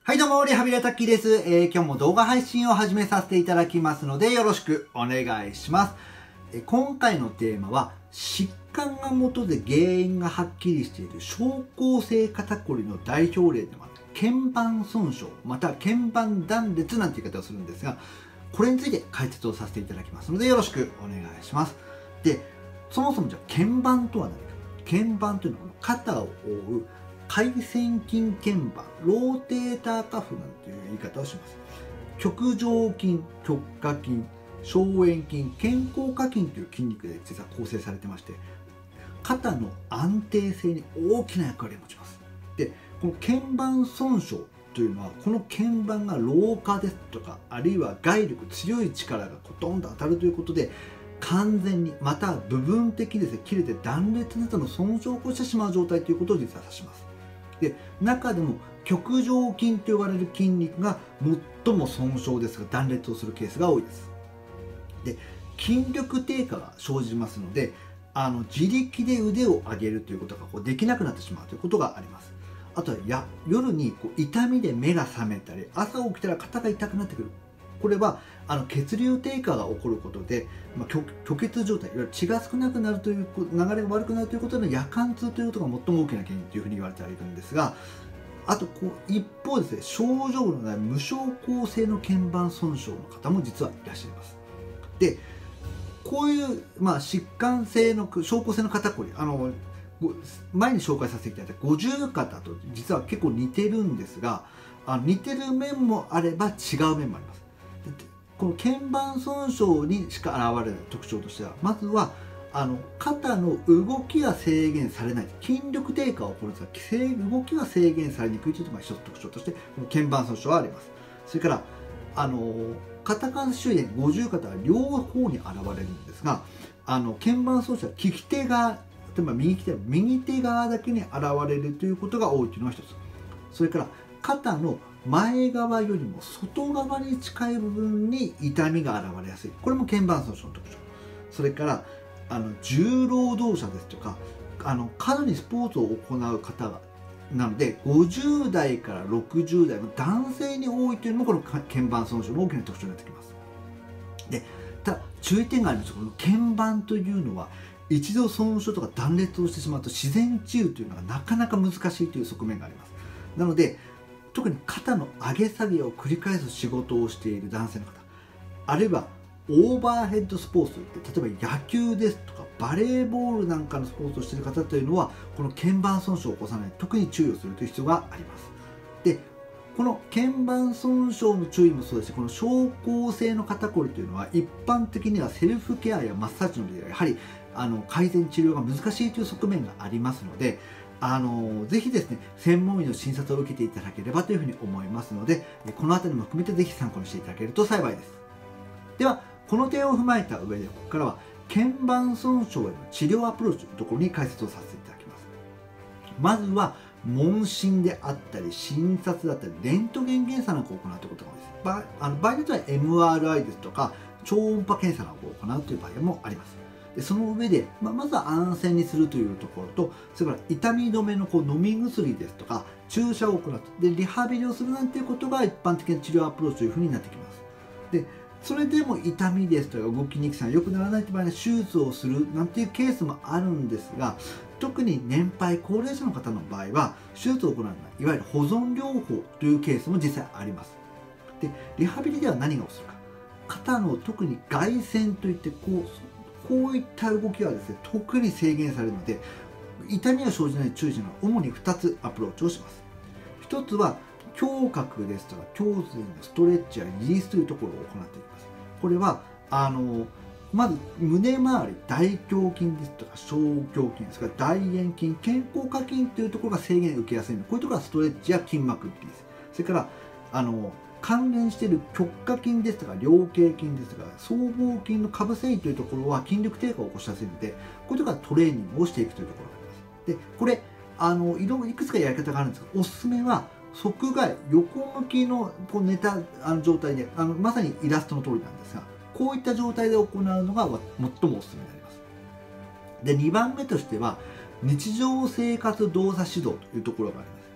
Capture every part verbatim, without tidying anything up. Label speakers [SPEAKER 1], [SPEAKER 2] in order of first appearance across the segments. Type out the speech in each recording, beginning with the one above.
[SPEAKER 1] はいどうも、リハビリタッキーです。えー、今日も動画配信を始めさせていただきますので、よろしくお願いします。えー、今回のテーマは、疾患が元で原因がはっきりしている症候性肩こりの代表例でもある腱板損傷、または腱板断裂なんて言い方をするんですが、これについて解説をさせていただきますので、よろしくお願いします。で、そもそもじゃあ腱板とは何か。腱板というのは肩を覆う回線筋腱板、ローテーターカフなんていう言い方をします。棘上筋、棘下筋、小円筋、肩甲下筋という筋肉で実は構成されてまして、肩の安定性に大きな役割を持ちます。で、この腱板損傷というのは、この腱板が老化ですとか、あるいは外力、強い力がほとんど当たるということで、完全にまた部分的にですね、切れて断裂などの損傷を起こしてしまう状態ということを実は指します。で、中でも棘上筋と呼ばれる筋肉が最も損傷ですが断裂をするケースが多いです。で、筋力低下が生じますので、あの自力で腕を上げるということがこうできなくなってしまうということがあります。あとはや夜にこう痛みで目が覚めたり、朝起きたら肩が痛くなってくる。これはあの血流低下が起こることで、まあ、虚血状態、いわゆる血が少なくなるという流れが悪くなるということで夜間痛ということが最も大きな原因というふうに言われているんですが、あとこう一方ですね、症状のない無症候性の腱板損傷の方も実はいらっしゃいます。で、こういう、まあ、疾患性の症候性の肩こり、あの前に紹介させていただいた五十肩と実は結構似てるんですが、あの似てる面もあれば違う面もあります。この腱板損傷にしか現れない特徴としては、まずはあの肩の動きが制限されない、筋力低下が起こるんですが、動きが制限されにくいというのが一つ特徴として、この腱板損傷はあります。それからあの肩関節周囲で五十肩は両方に現れるんですが、あの腱板損傷は利き手側、例えば右手右手側だけに現れるということが多いというのが一つ。それから肩の前側よりも外側に近い部分に痛みが現れやすい。これも腱板損傷の特徴。それからあの重労働者ですとか、あの過度にスポーツを行う方がなので、ごじゅう代からろくじゅう代の男性に多いというのもこの腱板損傷の大きな特徴になってきます。で、ただ注意点があります。この腱板というのは一度損傷とか断裂をしてしまうと自然治癒というのがなかなか難しいという側面があります。なので特に肩の上げ下げを繰り返す仕事をしている男性の方、あるいはオーバーヘッドスポーツといって、例えば野球ですとかバレーボールなんかのスポーツをしている方というのは、この腱板損傷を起こさない、特に注意をするという必要があります。で、この腱板損傷の注意もそうですし、この症候性の肩こりというのは一般的にはセルフケアやマッサージのでやはりあの改善治療が難しいという側面がありますので、あのぜひですね、専門医の診察を受けていただければというふうに思いますので、この辺りも含めてぜひ参考にしていただけると幸いです。では、この点を踏まえた上で、ここからは腱板損傷への治療アプローチというところに解説をさせていただきます。まずは問診であったり診察だったりレントゲン検査なんかを行うということが多いです。場合、あの場合によっては エムアールアイ ですとか超音波検査なんかを行うという場合もあります。でその上で、まあ、まずは安静にするというところと、それから痛み止めのこう飲み薬ですとか注射を行うでリハビリをするなんていうことが一般的な治療アプローチというふうになってきます。でそれでも痛みですとか動きにくさが良くならないという場合に手術をするなんていうケースもあるんですが、特に年配高齢者の方の場合は手術を行うのはいわゆる保存療法というケースも実際あります。でリハビリでは何をするか、肩の特に外旋といってこうこういった動きはですね、特に制限されるので、痛みが生じない注意点は主にふたつアプローチをします。ひとつは胸郭ですとか胸椎のストレッチやリリースというところを行っていきます。これはあのまず胸周り、大胸筋ですとか小胸筋、それから大円筋、肩甲下筋というところが制限を受けやすいので、こういうところはストレッチや筋膜筋です。それからあの関連している極下筋ですとか菱形筋ですとか僧帽筋の下部繊維というところは筋力低下を起こしやすいので、こういうところはトレーニングをしていくというところがあります。でこれあのいろいろいくつかやり方があるんですが、おすすめは側外横向きのこう寝たあの状態で、あのまさにイラストの通りなんですが、こういった状態で行うのが最もおすすめになります。でにばんめとしては日常生活動作指導というところがあります。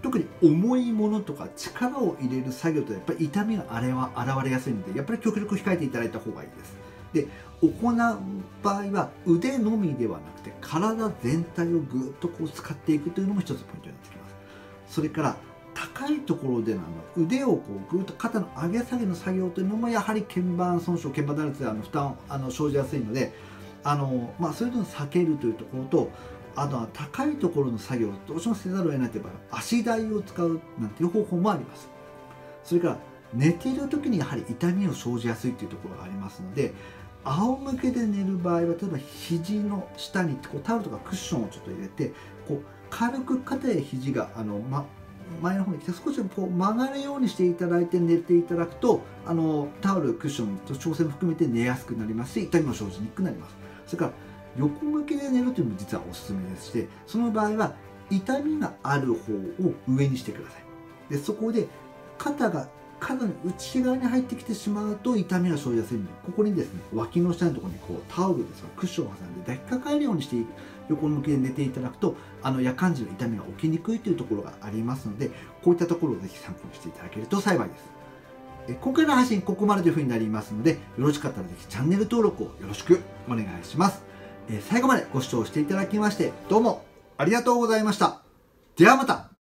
[SPEAKER 1] 特に重いものとか力を入れる作業とやっぱり痛みがあれは現れやすいので、やっぱり極力控えていただいた方がいいです。で、行う場合は腕のみではなくて体全体をぐっとこう使っていくというのも一つポイントになってきます。それから高いところでの腕をこうぐっと肩の上げ下げの作業というのもやはり腱板損傷、腱板断裂であの負担あの生じやすいので、あの、まあ、そういうのを避けるというところと、あとは高いところの作業をどうしてもせざるを得ないという場合は足台を使うなんていう方法もあります。それから寝ている時にやはり痛みを生じやすいというところがありますので、仰向けで寝る場合は例えば肘の下にこうタオルとかクッションをちょっと入れて、こう軽く肩や肘があの、ま、前の方に来て少しこう曲がるようにしていただいて寝ていただくと、あのタオルクッションと調整も含めて寝やすくなりますし、痛みも生じにくくなります。それから横向きで寝るというのも実はおすすめでして、その場合は痛みがある方を上にしてください。でそこで肩が肩の内側に入ってきてしまうと痛みが生じやすいので、ここにですね脇の下のところにこうタオルですとかクッションを挟んで抱きかかえるようにして横向きで寝ていただくと、あの夜間時の痛みが起きにくいというところがありますので、こういったところをぜひ参考にしていただけると幸いです。え今回の配信ここまでというふうになりますので、よろしかったらぜひチャンネル登録をよろしくお願いします。え最後までご視聴していただきましてどうもありがとうございました。ではまた。